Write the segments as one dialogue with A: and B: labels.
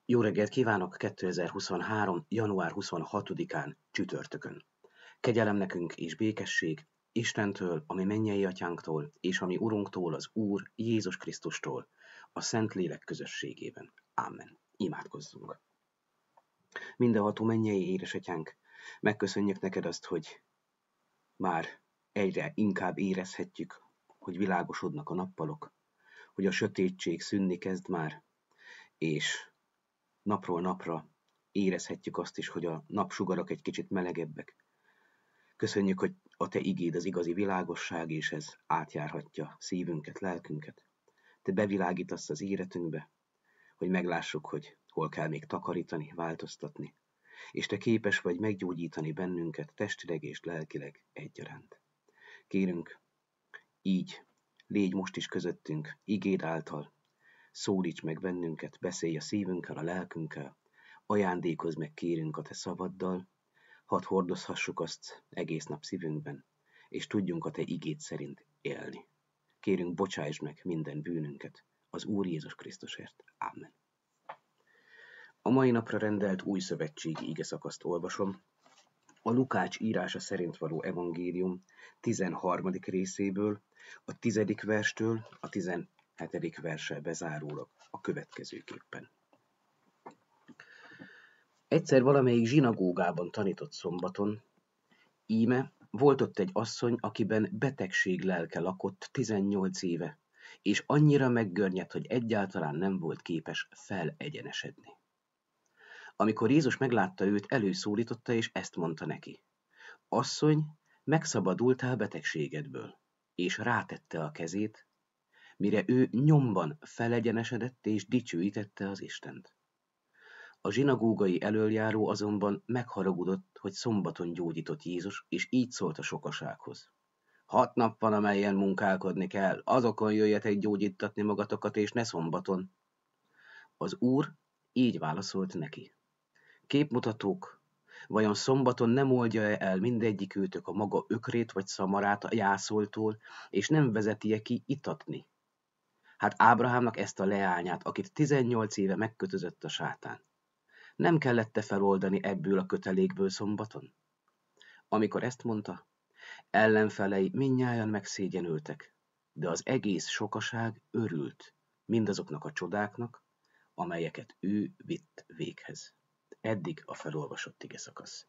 A: Jó reggelt kívánok 2023. január 26-án csütörtökön. Kegyelem nekünk és békesség Istentől, a mi mennyei atyánktól, és a mi Urunktól, az Úr Jézus Krisztustól, a Szentlélek közösségében. Amen. Imádkozzunk. Mindenható mennyei édesatyánk, megköszönjük neked azt, hogy már egyre inkább érezhetjük, hogy világosodnak a nappalok, hogy a sötétség szűnni kezd már, és napról napra érezhetjük azt is, hogy a napsugarak egy kicsit melegebbek. Köszönjük, hogy a te igéd az igazi világosság, és ez átjárhatja szívünket, lelkünket. Te bevilágítasz az életünkbe, hogy meglássuk, hogy hol kell még takarítani, változtatni. És te képes vagy meggyógyítani bennünket testileg és lelkileg egyaránt. Kérünk, így légy most is közöttünk, igéd által, szólíts meg bennünket, beszélj a szívünkkel, a lelkünkkel, ajándékozz meg kérünk a te szavaddal, hadd hordozhassuk azt egész nap szívünkben, és tudjunk a te igéd szerint élni. Kérünk, bocsáss meg minden bűnünket az Úr Jézus Krisztusért. Amen. A mai napra rendelt új szövetségi igeszakaszt olvasom. A Lukács írása szerint való evangélium 13. részéből, a 10. verstől a 17. verssel bezárólag a következőképpen. Egyszer valamelyik zsinagógában tanított szombaton, íme volt ott egy asszony, akiben betegség lelke lakott 18 éve, és annyira meggörnyedt, hogy egyáltalán nem volt képes felegyenesedni. Amikor Jézus meglátta őt, előszólította, és ezt mondta neki: Asszony, megszabadultál betegségedből, és rátette a kezét, mire ő nyomban felegyenesedett, és dicsőítette az Istent. A zsinagógai elöljáró azonban megharagudott, hogy szombaton gyógyított Jézus, és így szólt a sokasághoz: 6 nap van, amelyen munkálkodni kell, azokon jöjjetek gyógyítatni magatokat, és ne szombaton. Az Úr így válaszolt neki: Képmutatók, vajon szombaton nem oldja el mindegyikőtök a maga ökrét vagy szamarát a jászoltól, és nem vezeti-e ki itatni? Hát Ábrahámnak ezt a leányát, akit 18 éve megkötözött a sátán, nem kellett-e feloldani ebből a kötelékből szombaton? Amikor ezt mondta, ellenfelei mindnyájan megszégyenültek, de az egész sokaság örült mindazoknak a csodáknak, amelyeket ő vitt véghez. Eddig a felolvasott igeszakasz.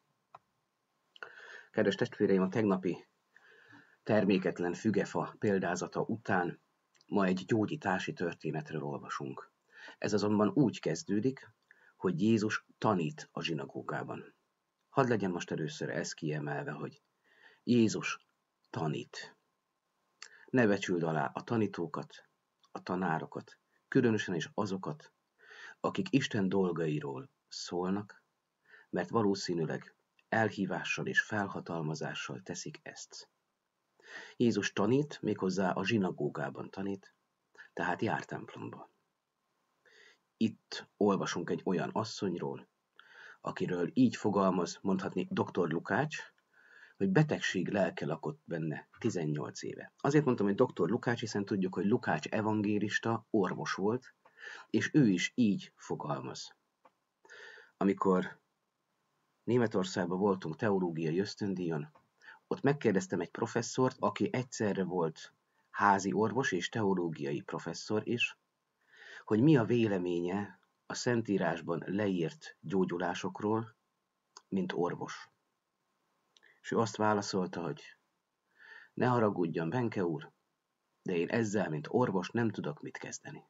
A: Kedves testvéreim, a tegnapi terméketlen fügefa példázata után ma egy gyógyítási történetről olvasunk. Ez azonban úgy kezdődik, hogy Jézus tanít a zsinagógában. Hadd legyen most először ez kiemelve, hogy Jézus tanít. Ne becsüld alá a tanítókat, a tanárokat, különösen is azokat, akik Isten dolgairól szólnak, mert valószínűleg elhívással és felhatalmazással teszik ezt. Jézus tanít, méghozzá a zsinagógában tanít, tehát jár templomba. Itt olvasunk egy olyan asszonyról, akiről így fogalmaz, mondhatni dr. Lukács, hogy betegség lelke lakott benne 18 éve. Azért mondtam, hogy dr. Lukács, hiszen tudjuk, hogy Lukács evangélista orvos volt, és ő is így fogalmaz. Amikor Németországban voltunk teológiai ösztöndíjon, ott megkérdeztem egy professzort, aki egyszerre volt házi orvos és teológiai professzor is, hogy mi a véleménye a Szentírásban leírt gyógyulásokról, mint orvos. És ő azt válaszolta, hogy ne haragudjon, Benke úr, de én ezzel, mint orvos nem tudok mit kezdeni.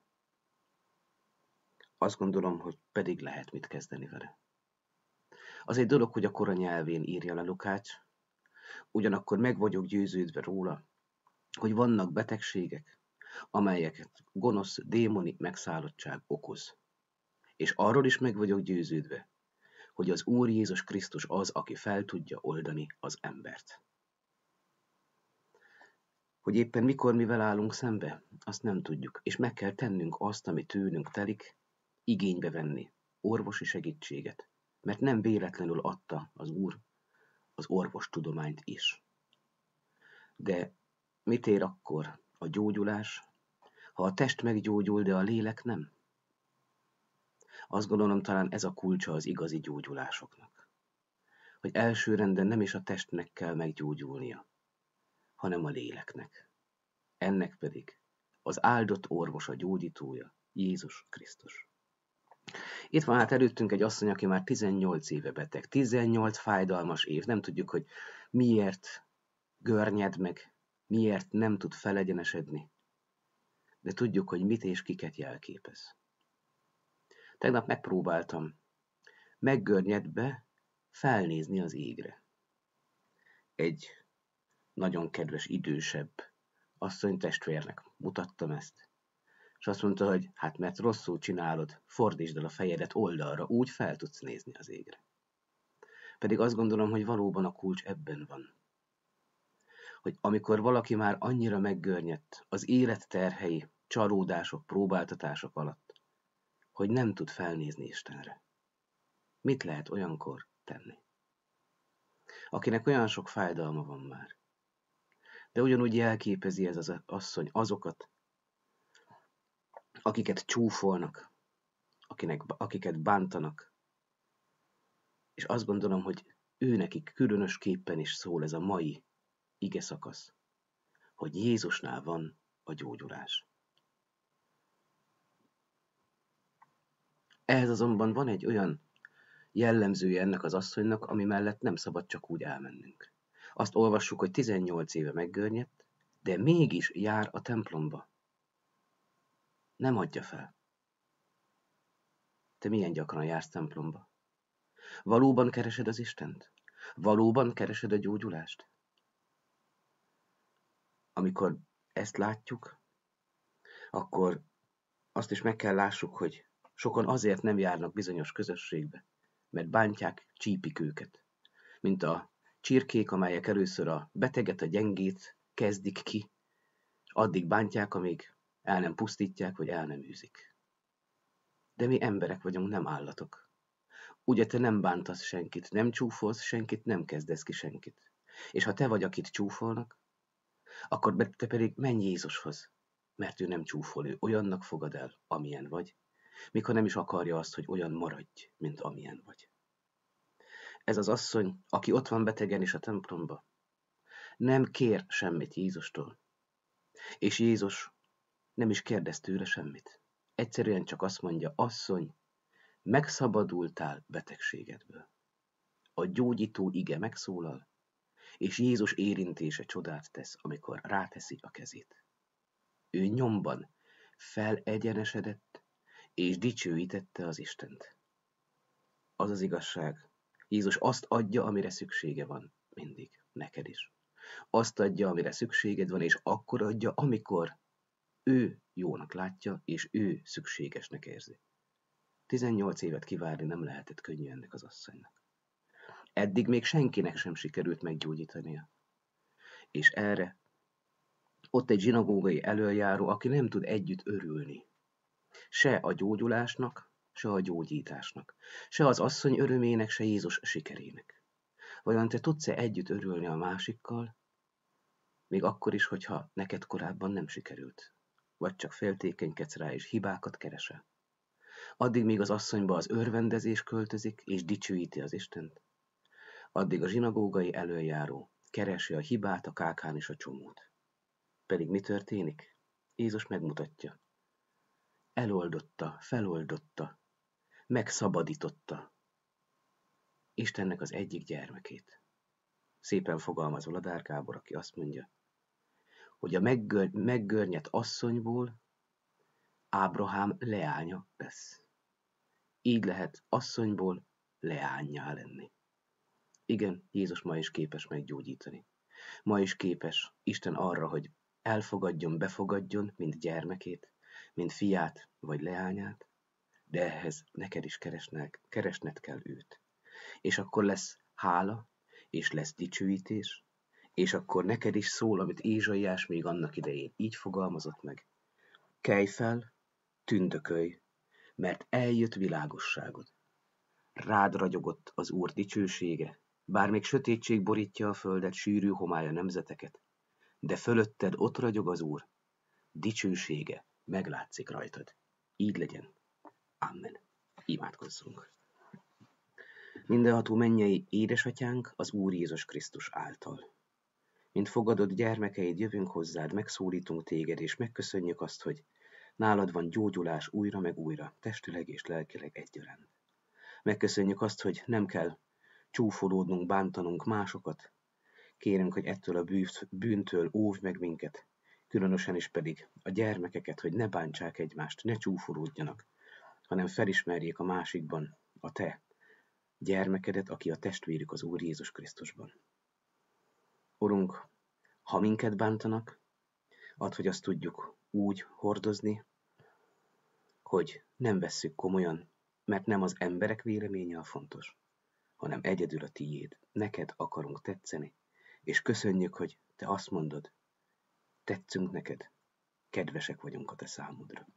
A: Azt gondolom, hogy pedig lehet mit kezdeni vele. Az egy dolog, hogy a kora nyelvén írja le Lukács, ugyanakkor meg vagyok győződve róla, hogy vannak betegségek, amelyeket gonosz, démoni megszállottság okoz. És arról is meg vagyok győződve, hogy az Úr Jézus Krisztus az, aki fel tudja oldani az embert. Hogy éppen mikor mivel állunk szembe, azt nem tudjuk, és meg kell tennünk azt, ami tőlünk telik, igénybe venni orvosi segítséget, mert nem véletlenül adta az Úr az orvostudományt is. De mit ér akkor a gyógyulás, ha a test meggyógyul, de a lélek nem? Azt gondolom, talán ez a kulcsa az igazi gyógyulásoknak. Hogy elsőrenden nem is a testnek kell meggyógyulnia, hanem a léleknek. Ennek pedig az áldott orvos, a gyógyítója, Jézus Krisztus. Itt van hát előttünk egy asszony, aki már 18 éve beteg. 18 fájdalmas év. Nem tudjuk, hogy miért görnyed meg, miért nem tud felegyenesedni. De tudjuk, hogy mit és kiket jelképez. Tegnap megpróbáltam meggörnyedve felnézni az égre. Egy nagyon kedves, idősebb asszonytestvérnek mutattam ezt, és azt mondta, hogy hát mert rosszul csinálod, fordítsd el a fejedet oldalra, úgy fel tudsz nézni az égre. Pedig azt gondolom, hogy valóban a kulcs ebben van. Hogy amikor valaki már annyira meggörnyedt az élet terhei, csalódások, próbáltatások alatt, hogy nem tud felnézni Istenre. Mit lehet olyankor tenni? Akinek olyan sok fájdalma van már. De ugyanúgy jelképezi ez az asszony azokat, akiket csúfolnak, akiket bántanak. És azt gondolom, hogy őnekik különösképpen is szól ez a mai ige szakasz, hogy Jézusnál van a gyógyulás. Ehhez azonban van egy olyan jellemzője ennek az asszonynak, ami mellett nem szabad csak úgy elmennünk. Azt olvassuk, hogy 18 éve meggörnyedt, de mégis jár a templomba. Nem adja fel. Te milyen gyakran jársz templomba? Valóban keresed az Istent? Valóban keresed a gyógyulást? Amikor ezt látjuk, akkor azt is meg kell lássuk, hogy sokan azért nem járnak bizonyos közösségbe, mert bántják, csípik őket. Mint a csirkék, amelyek először a beteget, a gyengét kezdik ki, és addig bántják, amíg el nem pusztítják, vagy el nem űzik. De mi emberek vagyunk, nem állatok. Ugye te nem bántasz senkit, nem csúfolsz senkit, nem kezdesz ki senkit. És ha te vagy, akit csúfolnak, akkor te pedig menj Jézushoz, mert ő nem csúfol, ő olyannak fogad el, amilyen vagy, mikor nem is akarja azt, hogy olyan maradj, mint amilyen vagy. Ez az asszony, aki ott van betegen is a templomba, nem kér semmit Jézustól, és Jézus nem is kérdez tőle semmit. Egyszerűen csak azt mondja, asszony, megszabadultál betegségedből. A gyógyító ige megszólal, és Jézus érintése csodát tesz, amikor ráteszi a kezét. Ő nyomban felegyenesedett, és dicsőítette az Istent. Az az igazság. Jézus azt adja, amire szüksége van mindig, neked is. Azt adja, amire szükséged van, és akkor adja, amikor ő jónak látja, és ő szükségesnek érzi. 18 évet kivárni nem lehetett könnyű ennek az asszonynak. Eddig még senkinek sem sikerült meggyógyítania. És erre ott egy zsinagógai elöljáró, aki nem tud együtt örülni. Se a gyógyulásnak, se a gyógyításnak. Se az asszony örömének, se Jézus sikerének. Vajon te tudsz-e együtt örülni a másikkal, még akkor is, hogyha neked korábban nem sikerült? Vagy csak féltékenykedsz rá, és hibákat keresel? Addig még az asszonyba az örvendezés költözik, és dicsőíti az Istent. Addig a zsinagógai elöljáró keresi a hibát, a kákán és a csomót. Pedig mi történik? Jézus megmutatja. Eloldotta, feloldotta, megszabadította Istennek az egyik gyermekét. Szépen fogalmaz Vladár Gábor, aki azt mondja, hogy a meggörnyedt asszonyból Ábrahám leánya lesz. Így lehet asszonyból leánnyá lenni. Igen, Jézus ma is képes meggyógyítani. Ma is képes Isten arra, hogy elfogadjon, befogadjon, mint gyermekét, mint fiát vagy leányát, de ehhez neked is keresned kell őt. És akkor lesz hála, és lesz dicsőítés, és akkor neked is szól, amit Ézsaiás még annak idején így fogalmazott meg. Kelj fel, tündökölj, mert eljött világosságod. Rád ragyogott az Úr dicsősége, bár még sötétség borítja a földet, sűrű homály a nemzeteket, de fölötted ott ragyog az Úr, dicsősége meglátszik rajtad. Így legyen. Amen. Imádkozzunk! Mindenható mennyei édesatyánk az Úr Jézus Krisztus által. Mint fogadott gyermekeid jövünk hozzád, megszólítunk téged, és megköszönjük azt, hogy nálad van gyógyulás újra meg újra, testileg és lelkileg egyaránt. Megköszönjük azt, hogy nem kell csúfolódnunk, bántanunk másokat. Kérünk, hogy ettől a bűntől óvj meg minket, különösen is pedig a gyermekeket, hogy ne bántsák egymást, ne csúfolódjanak, hanem felismerjék a másikban a te gyermekedet, aki a testvérük az Úr Jézus Krisztusban. Urunk, ha minket bántanak, add, hogy azt tudjuk úgy hordozni, hogy nem vesszük komolyan, mert nem az emberek véleménye a fontos, hanem egyedül a tiéd. Neked akarunk tetszeni, és köszönjük, hogy te azt mondod, tetszünk neked, kedvesek vagyunk a te számodra.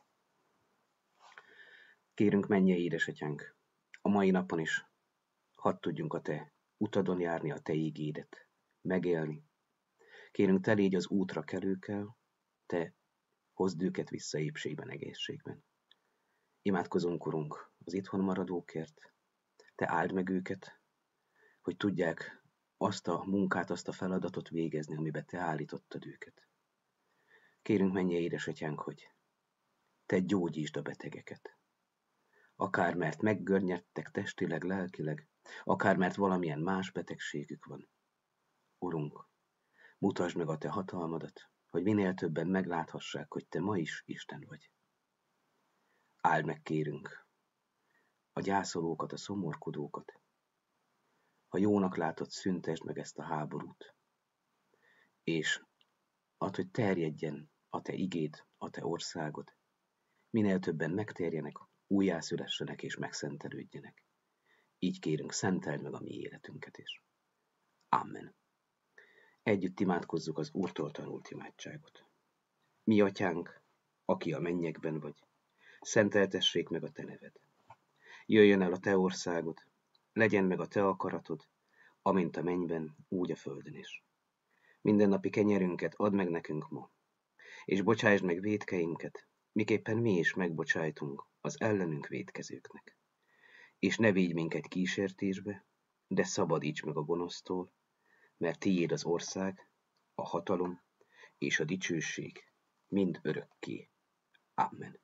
A: Kérünk, mennyei édesatyánk, a mai napon is hadd tudjunk a te utadon járni, a te ígédet megélni. Kérünk, te légy az útra kelőkkel, te hozd őket vissza épségben, egészségben. Imádkozunk, Urunk, az itthon maradókért, te áld meg őket, hogy tudják azt a munkát, azt a feladatot végezni, amiben te állítottad őket. Kérünk, mennyei édesatyánk, hogy te gyógyítsd a betegeket. Akár mert meggörnyedtek testileg, lelkileg, akár mert valamilyen más betegségük van. Urunk, mutasd meg a te hatalmadat, hogy minél többen megláthassák, hogy te ma is Isten vagy. Áld meg, kérünk, a gyászolókat, a szomorkodókat. Ha jónak látod, szüntesd meg ezt a háborút, és add, hogy terjedjen a te igéd, a te országod. Minél többen megtérjenek, újjászülessenek és megszentelődjenek. Így kérünk, szenteld meg a mi életünket is. Amen. Együtt imádkozzuk az Úrtól tanult imádságot. Mi atyánk, aki a mennyekben vagy, szenteltessék meg a te neved. Jöjjön el a te országod, legyen meg a te akaratod, amint a mennyben, úgy a földön is. Mindennapi kenyerünket add meg nekünk ma, és bocsásd meg vétkeinket, miképpen mi is megbocsájtunk az ellenünk vétkezőknek. És ne vigy minket kísértésbe, de szabadíts meg a gonosztól, mert tiéd az ország, a hatalom és a dicsőség mind örökké. Amen.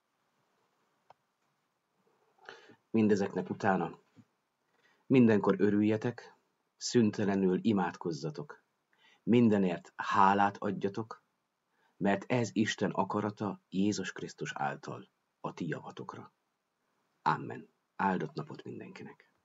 A: Mindezeknek utána mindenkor örüljetek, szüntelenül imádkozzatok, mindenért hálát adjatok, mert ez Isten akarata Jézus Krisztus által a ti javatokra. Amen. Áldott napot mindenkinek!